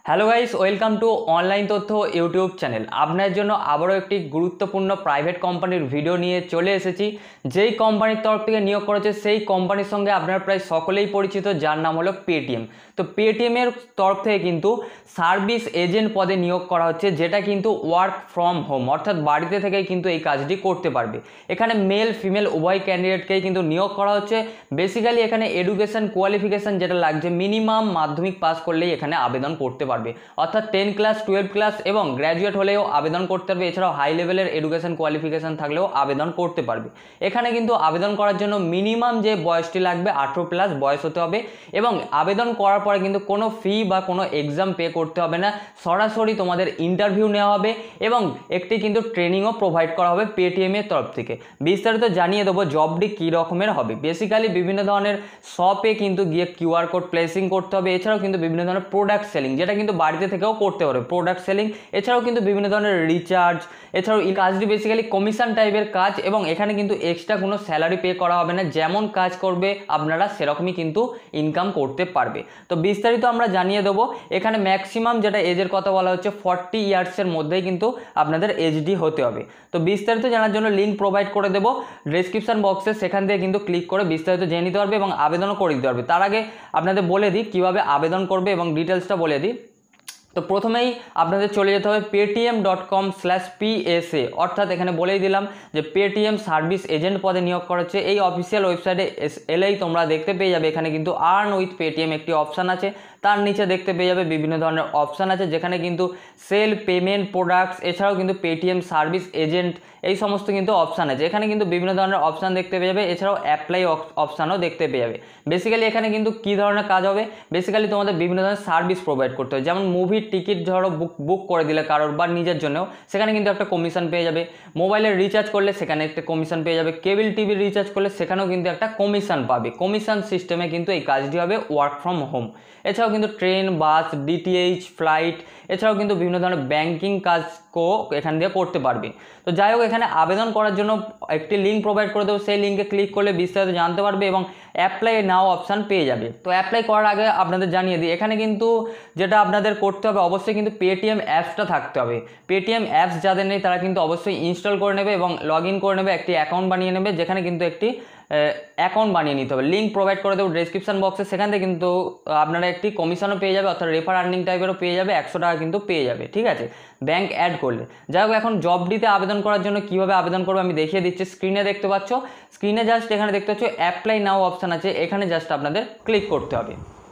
Hello guys, welcome to online তথ্য YouTube channel. আপনার জন্য আবারও একটি গুরুত্বপূর্ণ প্রাইভেট কোম্পানির ভিডিও নিয়ে চলে এসেছি। যেই কোম্পানির তরফ থেকে নিয়োগ করেছে সেই কোম্পানির সঙ্গে আপনারা প্রায় সকলেই পরিচিত, যার নাম হলো পেটিএম। তো পেটিএমের তরফ থেকে কিন্তু সার্ভিস এজেন্ট পদে নিয়োগ করা হচ্ছে, যেটা কিন্তু ওয়ার্ক ফ্রম হোম, অর্থাৎ বাড়িতে থেকেই কিন্তু এই কাজটি করতে পারবে। এখানে মেল ফিমেল উভয় ক্যান্ডিডেটকেই কিন্তু নিয়োগ করা হচ্ছে। বেসিক্যালি এখানে এডুকেশন কোয়ালিফিকেশান যেটা লাগছে, মিনিমাম মাধ্যমিক পাস করলেই এখানে আবেদন করতে পারবে, অর্থাৎ 10 ক্লাস 12 ক্লাস এবং গ্র্যাজুয়েট হলেও আবেদন করতে পারবে। এছাড়াও হাই লেভেলের এডুকেশন কোয়ালিফিকেশান থাকলেও আবেদন করতে পারবে। এখানে কিন্তু আবেদন করার জন্য মিনিমাম যে বয়সটি লাগবে 18+ বয়স হতে হবে এবং আবেদন করার পরে কিন্তু কোনো ফি বা কোনো এক্সাম পে করতে হবে না। সরাসরি তোমাদের ইন্টারভিউ নেওয়া হবে এবং একটি কিন্তু ট্রেনিংও প্রোভাইড করা হবে পেটিএমের তরফ থেকে। বিস্তারিত জানিয়ে দেবো জবটি কী রকমের হবে। বেসিক্যালি বিভিন্ন ধরনের শপে কিন্তু গিয়ে কিউআর কোড প্লেসিং করতে হবে। এছাড়াও কিন্তু বিভিন্ন ধরনের প্রোডাক্ট সেলিং, যেটা কিন্তু বাড়িতে থেকেও করতে পারবে, প্রোডাক্ট সেলিং। এছাড়াও কিন্তু বিভিন্ন ধরনের রিচার্জ, এছাড়াও এই কাজটি বেসিক্যালি কমিশন টাইপের কাজ এবং এখানে কিন্তু এক্সট্রা কোনো স্যালারি পে করা হবে না। যেমন কাজ করবে আপনারা সেরকমই কিন্তু ইনকাম করতে পারবে। তো বিস্তারিত আমরা জানিয়ে দেবো। এখানে ম্যাক্সিমাম যেটা এজের কথা বলা হচ্ছে 40 ইয়ার্সের মধ্যেই কিন্তু আপনাদের এইচডি হতে হবে। তো বিস্তারিত জানার জন্য লিঙ্ক প্রোভাইড করে দেবো ডেসক্রিপশন বক্সে, সেখান থেকে কিন্তু ক্লিক করে বিস্তারিত জেনে নিতে পারবে এবং আবেদনও করে দিতে পারবে। তার আগে আপনাদের বলে দিই কীভাবে আবেদন করবে এবং ডিটেলসটা বলে দিই। তো প্রথমেই আপনাদের চলে যেতে হবে paytm.com/psa, অর্থাৎ এখানে বলেই দিলাম যে পেটিএম সার্ভিস এজেন্ট পদে নিয়োগ করা হচ্ছে। এই অফিসিয়াল ওয়েবসাইটে এলেই তোমরা দেখতে পেয়ে যাবে এখানে কিন্তু আর্ন উইথ পেটিএম একটি অপশান আছে। তার নিচে দেখতে পেয়ে যাবে বিভিন্ন ধরনের অপশান আছে, যেখানে কিন্তু সেল, পেমেন্ট, প্রোডাক্টস, এছাড়াও কিন্তু পেটিএম সার্ভিস এজেন্ট এই সমস্ত কিন্তু অপশান আছে। এখানে কিন্তু বিভিন্ন ধরনের অপশান দেখতে পেয়ে যাবে। এছাড়াও অ্যাপ্লাই অপশানও দেখতে পেয়ে যাবে। বেসিক্যালি এখানে কিন্তু কী ধরনের কাজ হবে, বেসিক্যালি তোমাদের বিভিন্ন ধরনের সার্ভিস প্রোভাইড করতে হবে। যেমন মুভির টিকিট ধরো বুক করে দিলে কারোর বা নিজের জন্যও, সেখানে কিন্তু একটা কমিশন পেয়ে যাবে। মোবাইলের রিচার্জ করলে সেখানে একটা কমিশন পেয়ে যাবে। কেবল টিভির রিচার্জ করলে সেখানেও কিন্তু একটা কমিশন পাবে। কমিশন সিস্টেমে কিন্তু এই কাজটি হবে ওয়ার্ক ফ্রম হোম। এছাড়াও কিন্তু ট্রেন, বাস, ডিটিএইচ, ফ্লাইট, এছাড়াও কিন্তু বিভিন্ন ধরনের ব্যাংকিং কাজকেও এখান দিয়ে করতে পারবে। তো যাই হোক, এখানে আবেদন করার জন্য একটি লিঙ্ক প্রোভাইড করে দেবো। সেই লিঙ্কে ক্লিক করলে বিস্তারিত জানতে পারবে এবং অ্যাপ্লাই নাও অপশান পেয়ে যাবে। তো অ্যাপ্লাই করার আগে আপনাদের জানিয়ে দিই, এখানে কিন্তু যেটা আপনাদের করতে হবে, অবশ্যই কিন্তু পেটিএম অ্যাপসটা থাকতে হবে। পেটিএম অ্যাপস যাদের নেই তারা কিন্তু অবশ্যই ইনস্টল করে নেবে এবং লগ ইন করে নেবে, একটি অ্যাকাউন্ট বানিয়ে নেবে, যেখানে কিন্তু একটি অ্যাকাউন্ট বানিয়ে নিতে হবে। লিঙ্ক প্রোভাইড করে দেবো ডেসক্রিপশন বক্সে, সেখান থেকে কিন্তু আপনারা একটি কমিশনও পেয়ে যাবে, অর্থাৎ রেফার আর্নিং টাইপেরও পেয়ে যাবে, 100 টাকা কিন্তু পেয়ে যাবে, ঠিক আছে, ব্যাংক অ্যাড করলে। যাই হোক, এখন জবটিতে আবেদন করার জন্য কীভাবে আবেদন করবে আমি দেখিয়ে দিচ্ছি। স্ক্রিনে দেখতে পাচ্ছ, স্ক্রিনে জাস্ট এখানে দেখতে পাচ্ছ অ্যাপ্লাই নাও অপশান আছে, এখানে জাস্ট আপনাদের ক্লিক করতে হবে।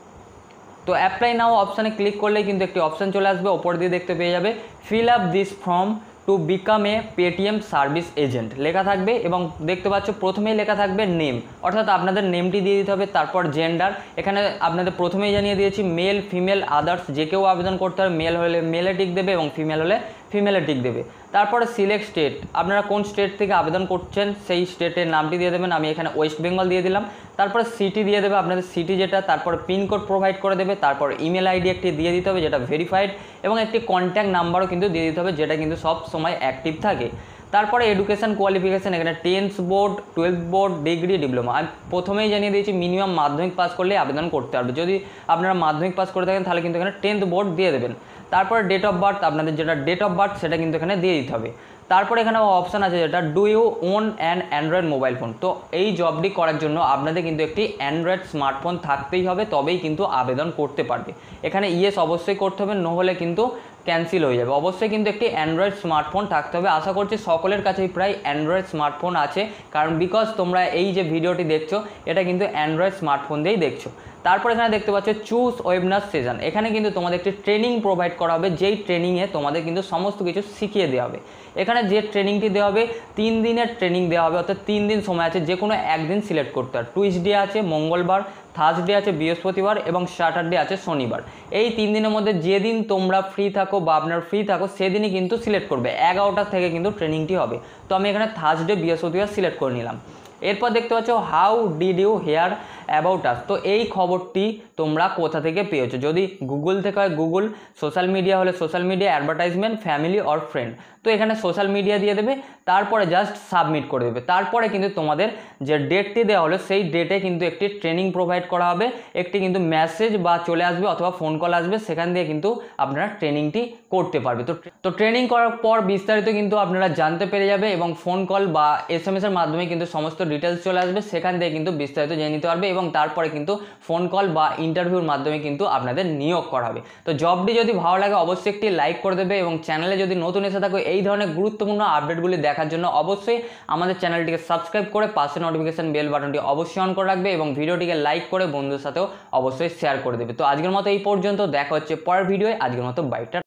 তো অ্যাপ্লাই নাও অপশানে ক্লিক করলেই কিন্তু একটি অপশান চলে আসবে, ওপর দিয়ে দেখতে পেয়ে যাবে fill up this form to become a Paytm service agent লেখা থাকবে এবং দেখতে পাচ্ছ প্রথমেই লেখা থাকবে নেম, অর্থাৎ আপনাদের নেমটি দিয়ে দিতে হবে। তারপর জেন্ডার, এখানে আপনাদের প্রথমেই জানিয়ে দিয়েছি মেল, ফিমেল, আদার্স যে কেউ আবেদন করতে হবে। মেল হলে মেলে টিক দেবে এবং ফিমেল হলে ফিমেলে টিক দেবে। তারপরে সিলেক্ট স্টেট, আপনারা কোন স্টেট থেকে আবেদন করছেন সেই স্টেটের নামটি দিয়ে দেবেন। আমি এখানে ওয়েস্ট বেঙ্গল দিয়ে দিলাম। তারপরে সিটি দিয়ে দেবে, আপনাদের সিটি যেটা, তারপরে পিনকোড প্রোভাইড করে দেবে। তারপর ইমেল আইডি একটি দিয়ে দিতে হবে যেটা ভেরিফাইড এবং একটি কন্ট্যাক্ট নাম্বারও কিন্তু দিয়ে দিতে হবে, যেটা কিন্তু সব সময় অ্যাক্টিভ থাকে। তারপরে এডুকেশন কোয়ালিফিকেশান, এখানে 10th board, 12th board, degree, diploma. আমি প্রথমেই জানিয়ে দিয়েছি মিনিমাম মাধ্যমিক পাস করলে আবেদন করতে পারবে। যদি আপনারা মাধ্যমিক পাস করে থাকেন তাহলে কিন্তু এখানে 10th বোর্ড দিয়ে দেবেন। তারপরে ডেট অফ বার্থ, আপনাদের যেটা ডেট অফ বার্থ সেটা কিন্তু এখানে দিয়ে দিতে হবে। তারপরে এখানে অপশান আছে যেটা do you own an android mobile phone. তো এই জবটি করার জন্য আপনাদের কিন্তু একটি অ্যান্ড্রয়েড স্মার্টফোন থাকতেই হবে, তবেই কিন্তু আবেদন করতে পারবে। এখানে ইয়েস অবশ্যই করতে হবে, না হলে কিন্তু ক্যান্সেল হয়ে যাবে। অবশ্যই কিন্তু একটি অ্যান্ড্রয়েড স্মার্টফোন থাকতে হবে। আশা করছি সকলের কাছেই প্রায় অ্যান্ড্রয়েড স্মার্টফোন আছে, কারণ বিকজ তোমরা এই যে ভিডিওটি দেখছো এটা কিন্তু অ্যান্ড্রয়েড স্মার্টফোন দিয়েই দেখছো। তারপর এখানে দেখতে পাচ্ছ চুজ ওয়েবিনার সেশন, এখানে কিন্তু তোমাদের একটি ট্রেনিং প্রোভাইড করা হবে, যেই ট্রেনিংয়ে তোমাদের কিন্তু সমস্ত কিছু শিখিয়ে দেওয়া হবে। এখানে যে ট্রেনিংটি দেওয়া হবে 3 দিনের ট্রেনিং দেওয়া হবে, অর্থাৎ 3 দিন সময় আছে, যে কোনো একদিন সিলেক্ট করতে হবে। টুইসডে আছে মঙ্গলবার, থার্সডে আছে বৃহস্পতিবার এবং স্যাটারডে আছে শনিবার। এই 3 দিনের মধ্যে যেদিন তোমরা ফ্রি থাকো বা আপনার ফ্রি থাকো সেদিনই কিন্তু সিলেক্ট করবে। 11টা থেকে কিন্তু ট্রেনিংটি হবে। তো আমি এখানে থার্সডে বৃহস্পতিবার সিলেক্ট করে নিলাম। এরপর দেখতে পাচ্ছ how did you hear about us. তো এই খবরটি তোমরা কোথা থেকে পেয়েছো? যদি গুগল থেকে হয় গুগল, সোশ্যাল মিডিয়া হলে social media, advertisement, family or friend. তো এখানে সোশ্যাল মিডিয়া দিয়ে দেবে, তারপরে জাস্ট সাবমিট করে দেবে। তারপরে কিন্তু তোমাদের যে ডেটটি দেওয়া হলো সেই ডেটে কিন্তু একটি ট্রেনিং প্রোভাইড করা হবে, একটি কিন্তু মেসেজ বা চলে আসবে অথবা ফোন কল আসবে, সেখান দিয়ে কিন্তু আপনারা ট্রেনিংটি করতে পারবে। তো ট্রেনিং করার পর বিস্তারিত কিন্তু আপনারা জানতে পেরে যাবে এবং ফোন কল বা SMS এর মাধ্যমে কিন্তু সমস্ত ডিটেলস চলে আসবে, সেখান থেকে কিন্তু বিস্তারিত জেনে নিতে পারবে এবং তারপরে কিন্তু ফোন কল বা ইন্টারভিউর মাধ্যমে কিন্তু আপনাদের নিয়োগ করা হবে। তো জবটি যদি ভালো লাগে অবশ্যই একটি লাইক করে দেবে এবং চ্যানেলে যদি নতুন এসে থাকো এই ধরনের গুরুত্বপূর্ণ আপডেটগুলি দেখার জন্য অবশ্যই আমাদের চ্যানেলটিকে সাবস্ক্রাইব করে পাশে নোটিফিকেশন বেল বাটনটি অবশ্যই অন করে রাখবে এবং ভিডিওটিকে লাইক করে বন্ধুদের সাথেও অবশ্যই শেয়ার করে দেবে। তো আজকের মতো এই পর্যন্ত, দেখা হচ্ছে পরের ভিডিওয়ে। আজকের মতো বাই।